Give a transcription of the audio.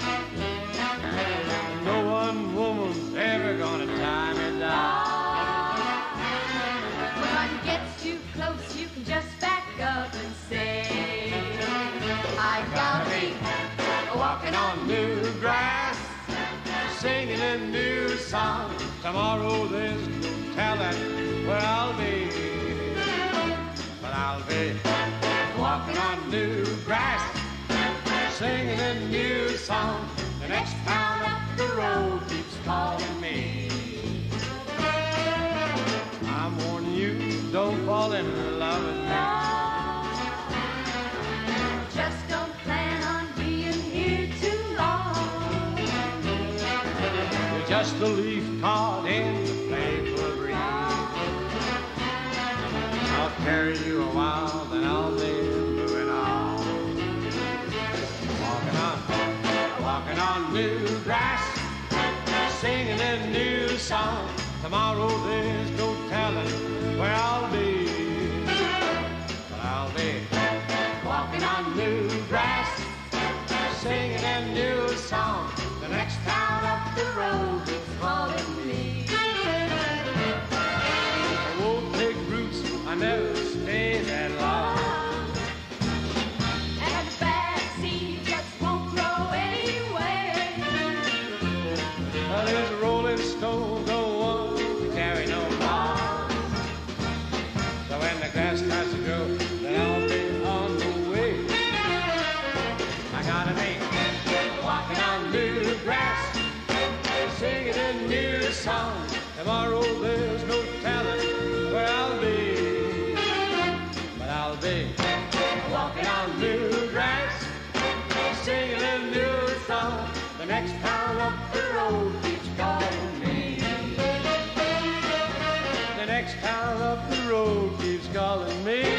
No one woman's ever gonna tie me down. When one gets too close, you can just back up and say, I gotta be Walking on new grass, singing a new song. Tomorrow there's no telling where I'll be, but I'll be walking on new grass, singing a new song. The next town up the road keeps calling me. I'm warning you, don't fall in love with me. Just don't plan on being here too long. You're just a leaf caught in the playful breeze. I'll carry you a while, then I'll be moving on. Walking on new grass, singing a new song. Tomorrow there's no telling where I'll be, but I'll be walking on new grass, singing a new song. The next town up the road is calling me. I won't take roots, I never stay that long. And the bad seed just won't grow anywhere. Well, there's a rolling stone, don't want to carry no more. So when the grass starts to grow, then I'll be on the way. I gotta be walking on new grass, singing a new song. Tomorrow there's no telling where I'll be, but I'll be walking on new grass, singing a new song. The next town up the road keeps calling me. The next town up the road keeps calling me.